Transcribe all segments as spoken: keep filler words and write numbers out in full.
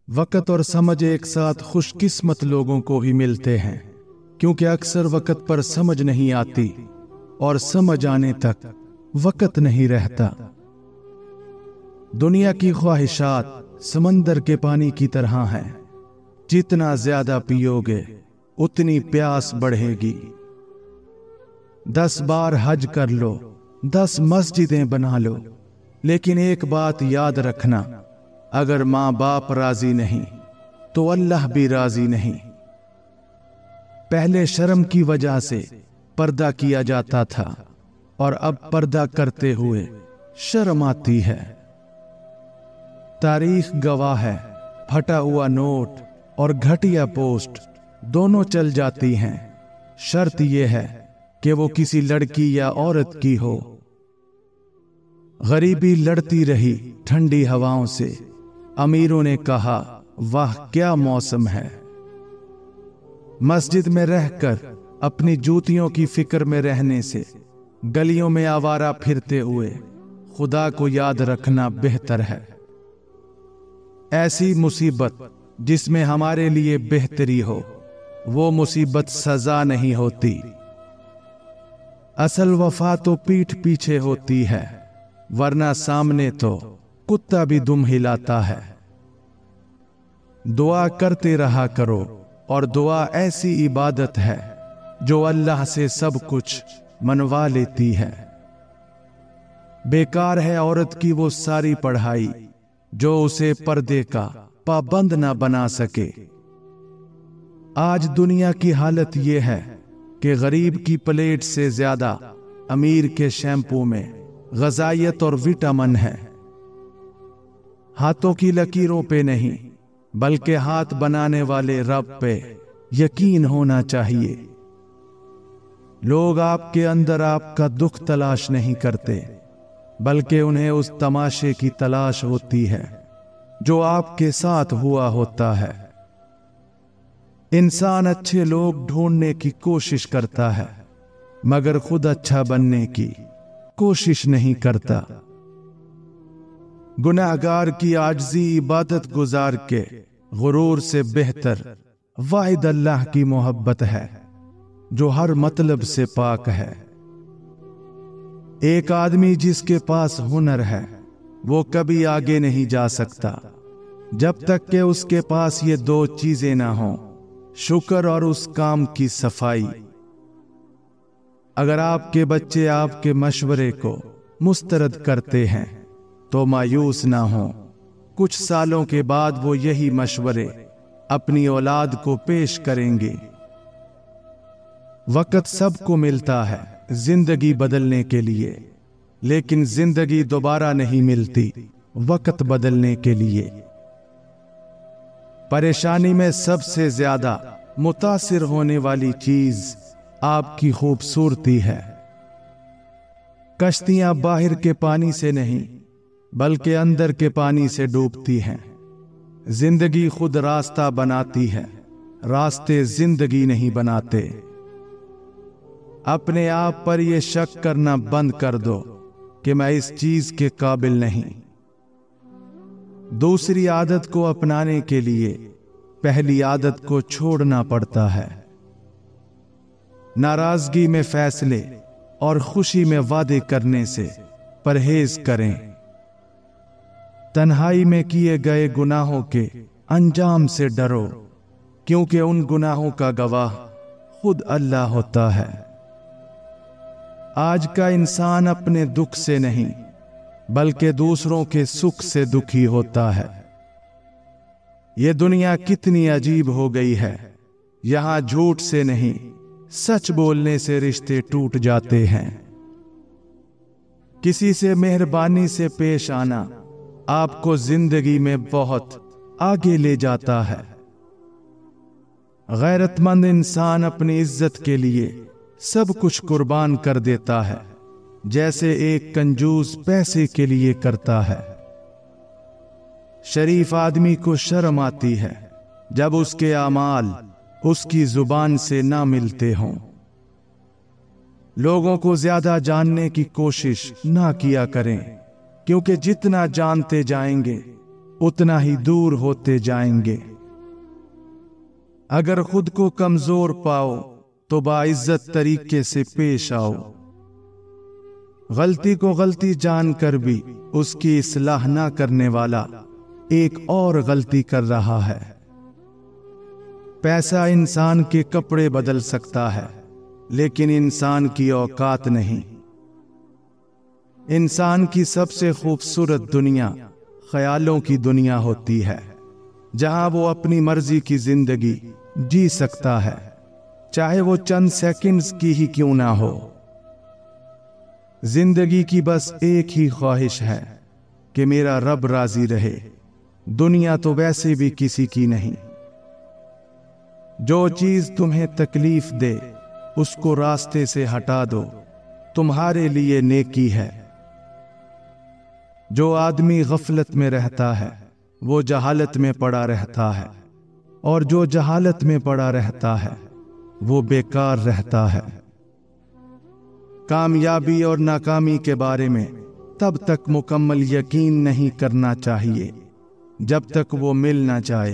वक़्त और समझ एक साथ खुशकिस्मत लोगों को ही मिलते हैं, क्योंकि अक्सर वक़्त पर समझ नहीं आती और समझ आने तक वक़्त नहीं रहता। दुनिया की ख्वाहिशात समंदर के पानी की तरह हैं, जितना ज्यादा पियोगे उतनी प्यास बढ़ेगी। दस बार हज कर लो, दस मस्जिदें बना लो, लेकिन एक बात याद रखना, अगर माँ बाप राजी नहीं तो अल्लाह भी राजी नहीं। पहले शर्म की वजह से पर्दा किया जाता था और अब पर्दा करते हुए शर्म आती है। तारीख गवाह है, फटा हुआ नोट और घटिया पोस्ट दोनों चल जाती हैं। शर्त यह है कि वो किसी लड़की या औरत की हो। गरीबी लड़ती रही ठंडी हवाओं से। अमीरों ने कहा, वाह क्या मौसम है। मस्जिद में रहकर अपनी जूतियों की फिक्र में रहने से गलियों में आवारा फिरते हुए खुदा को याद रखना बेहतर है। ऐसी मुसीबत जिसमें हमारे लिए बेहतरी हो, वो मुसीबत सजा नहीं होती। असल वफा तो पीठ पीछे होती है, वरना सामने तो कुत्ता भी दुम हिलाता है। दुआ करते रहा करो, और दुआ ऐसी इबादत है जो अल्लाह से सब कुछ मनवा लेती है। बेकार है औरत की वो सारी पढ़ाई जो उसे पर्दे का पाबंद ना बना सके। आज दुनिया की हालत यह है कि गरीब की प्लेट से ज्यादा अमीर के शैम्पू में ग़िज़ाइयत और विटामिन है। हाथों की लकीरों पे नहीं, बल्कि हाथ बनाने वाले रब पे यकीन होना चाहिए। लोग आपके अंदर आपका दुख तलाश नहीं करते, बल्कि उन्हें उस तमाशे की तलाश होती है जो आपके साथ हुआ होता है। इंसान अच्छे लोग ढूंढने की कोशिश करता है, मगर खुद अच्छा बनने की कोशिश नहीं करता। गुनाहगार की आजिज़ी इबादत गुजार के गुरूर से बेहतर वाहिद अल्लाह की मोहब्बत है, जो हर मतलब से पाक है। एक आदमी जिसके पास हुनर है, वो कभी आगे नहीं जा सकता जब तक कि उसके पास ये दो चीजें ना हों, शुक्र और उस काम की सफाई। अगर आपके बच्चे आपके मशवरे को मुस्तरद करते हैं तो मायूस ना हो। कुछ सालों के बाद वो यही मशवरे अपनी औलाद को पेश करेंगे। वक़्त सबको मिलता है जिंदगी बदलने के लिए, लेकिन जिंदगी दोबारा नहीं मिलती वक़्त बदलने के लिए। परेशानी में सबसे ज्यादा मुतासिर होने वाली चीज आपकी खूबसूरती है। कश्तियां बाहर के पानी से नहीं, बल्कि अंदर के पानी से डूबती हैं। जिंदगी खुद रास्ता बनाती है, रास्ते जिंदगी नहीं बनाते। अपने आप पर यह शक करना बंद कर दो कि मैं इस चीज के काबिल नहीं। दूसरी आदत को अपनाने के लिए पहली आदत को छोड़ना पड़ता है। नाराजगी में फैसले और खुशी में वादे करने से परहेज करें। तन्हाई में किए गए गुनाहों के अंजाम से डरो, क्योंकि उन गुनाहों का गवाह खुद अल्लाह होता है। आज का इंसान अपने दुख से नहीं, बल्कि दूसरों के सुख से दुखी होता है। ये दुनिया कितनी अजीब हो गई है। यहां झूठ से नहीं, सच बोलने से रिश्ते टूट जाते हैं। किसी से मेहरबानी से पेश आना आपको जिंदगी में बहुत आगे ले जाता है। गैरतमंद इंसान अपनी इज्जत के लिए सब कुछ कुर्बान कर देता है, जैसे एक कंजूस पैसे के लिए करता है। शरीफ आदमी को शर्म आती है जब उसके अमाल उसकी जुबान से ना मिलते हों। लोगों को ज्यादा जानने की कोशिश ना किया करें, क्योंकि जितना जानते जाएंगे उतना ही दूर होते जाएंगे। अगर खुद को कमजोर पाओ तो बाइज्जत तरीके से पेश आओ। गलती को गलती जानकर भी उसकी इस्लाह ना करने वाला एक और गलती कर रहा है। पैसा इंसान के कपड़े बदल सकता है, लेकिन इंसान की औकात नहीं। इंसान की सबसे खूबसूरत दुनिया ख्यालों की दुनिया होती है, जहां वो अपनी मर्जी की जिंदगी जी सकता है, चाहे वो चंद सेकंड्स की ही क्यों ना हो। जिंदगी की बस एक ही ख्वाहिश है कि मेरा रब राजी रहे। दुनिया तो वैसे भी किसी की नहीं। जो चीज तुम्हें तकलीफ दे उसको रास्ते से हटा दो, तुम्हारे लिए नेकी है। जो आदमी गफलत में रहता है वो जहालत में पड़ा रहता है, और जो जहालत में पड़ा रहता है वो बेकार रहता है। कामयाबी और नाकामी के बारे में तब तक मुकम्मल यकीन नहीं करना चाहिए जब तक वो मिल ना जाए।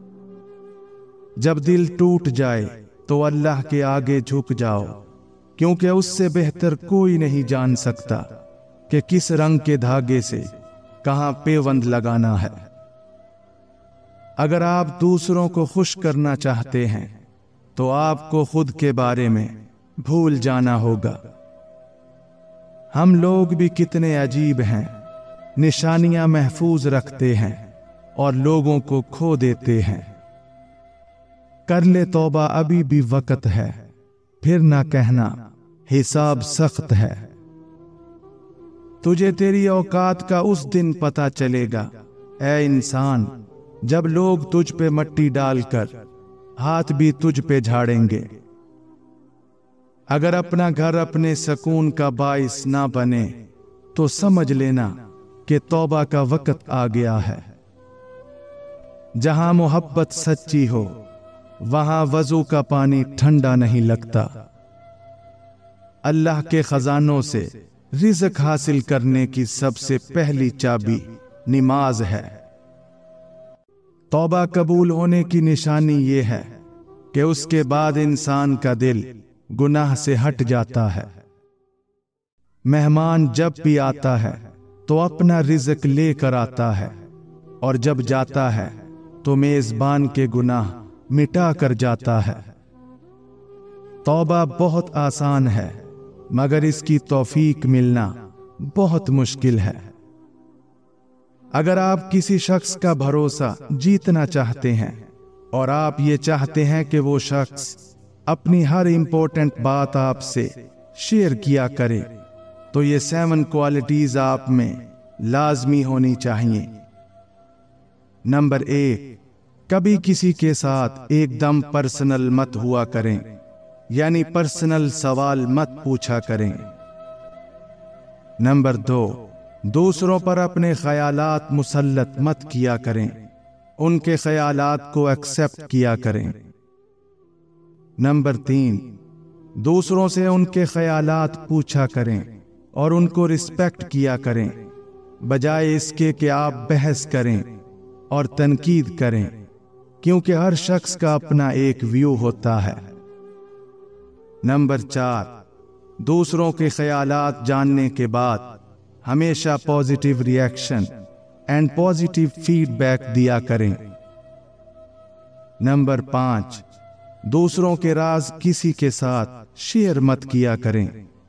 जब दिल टूट जाए तो अल्लाह के आगे झुक जाओ, क्योंकि उससे बेहतर कोई नहीं जान सकता कि किस रंग के धागे से कहां पेवंद लगाना है। अगर आप दूसरों को खुश करना चाहते हैं तो आपको खुद के बारे में भूल जाना होगा। हम लोग भी कितने अजीब हैं, निशानियां महफूज रखते हैं और लोगों को खो देते हैं। कर ले तौबा, अभी भी वक्त है, फिर ना कहना हिसाब सख्त है। तुझे तेरी औकात का उस दिन पता चलेगा ऐ इंसान, जब लोग तुझ पे मट्टी डालकर हाथ भी तुझ पे झाड़ेंगे। अगर अपना घर अपने सुकून का बाइस ना बने तो समझ लेना कि तौबा का वक्त आ गया है। जहां मोहब्बत सच्ची हो वहां वजू का पानी ठंडा नहीं लगता। अल्लाह के खजानों से रिज़्क हासिल करने की सबसे पहली चाबी नमाज है। तौबा कबूल होने की निशानी यह है कि उसके बाद इंसान का दिल गुनाह से हट जाता है। मेहमान जब भी आता है तो अपना रिज़्क लेकर आता है, और जब जाता है तो मेजबान के गुनाह मिटा कर जाता है। तौबा बहुत आसान है, मगर इसकी तौफीक मिलना बहुत मुश्किल है। अगर आप किसी शख्स का भरोसा जीतना चाहते हैं और आप ये चाहते हैं कि वो शख्स अपनी हर इंपॉर्टेंट बात आपसे शेयर किया करे, तो ये सेवन क्वालिटीज आप में लाजमी होनी चाहिए। नंबर एक, कभी किसी के साथ एकदम पर्सनल मत हुआ करें, यानी पर्सनल सवाल मत पूछा करें। नंबर दो, दूसरों पर अपने ख्यालात मुसल्लत मत किया करें, उनके ख्यालात को एक्सेप्ट किया करें। नंबर तीन, दूसरों से उनके ख्यालात पूछा करें और उनको रिस्पेक्ट किया करें, बजाय इसके कि आप बहस करें और तनकीद करें, क्योंकि हर शख्स का अपना एक व्यू होता है। नंबर चार, दूसरों के ख्यालात जानने के बाद हमेशा positive reaction and positive feedback दिया करें। नंबर पांच, दूसरों के राज किसी के साथ शेयर मत किया करें।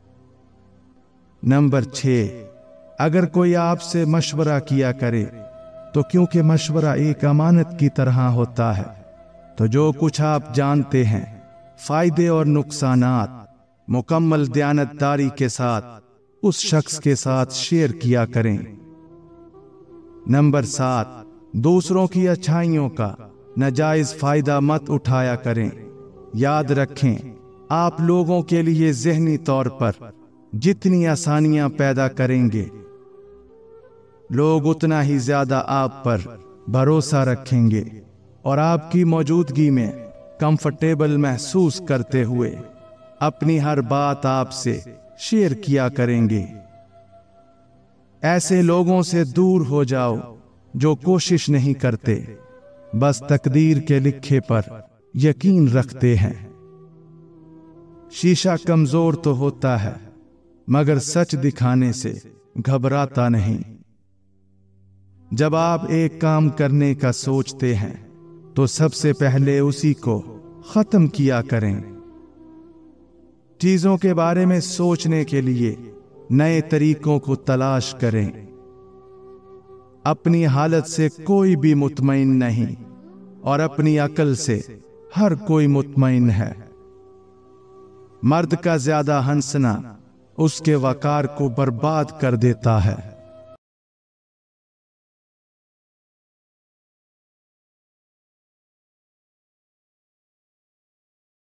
नंबर छह, अगर कोई आपसे मशवरा किया करे तो क्योंकि मशवरा एक अमानत की तरह होता है, तो जो कुछ आप जानते हैं फायदे और नुकसानात मुकम्मल दयानतदारी के साथ उस शख्स के साथ शेयर किया करें। नंबर सात, दूसरों की अच्छाइयों का नाजायज फायदा मत उठाया करें। याद रखें, आप लोगों के लिए ज़हनी तौर पर जितनी आसानियां पैदा करेंगे, लोग उतना ही ज्यादा आप पर भरोसा रखेंगे और आपकी मौजूदगी में कंफर्टेबल महसूस करते हुए अपनी हर बात आपसे शेयर किया करेंगे। ऐसे लोगों से दूर हो जाओ जो कोशिश नहीं करते, बस तकदीर के लिखे पर यकीन रखते हैं। शीशा कमजोर तो होता है, मगर सच दिखाने से घबराता नहीं। जब आप एक काम करने का सोचते हैं तो सबसे पहले उसी को खत्म किया करें। चीजों के बारे में सोचने के लिए नए तरीकों को तलाश करें। अपनी हालत से कोई भी मुतमईन नहीं और अपनी अकल से हर कोई मुतमईन है। मर्द का ज्यादा हंसना उसके वकार को बर्बाद कर देता है।